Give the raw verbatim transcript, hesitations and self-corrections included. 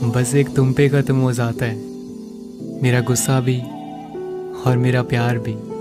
बस एक तुम पे ख़त्म हो जाता है, मेरा गुस्सा भी और मेरा प्यार भी।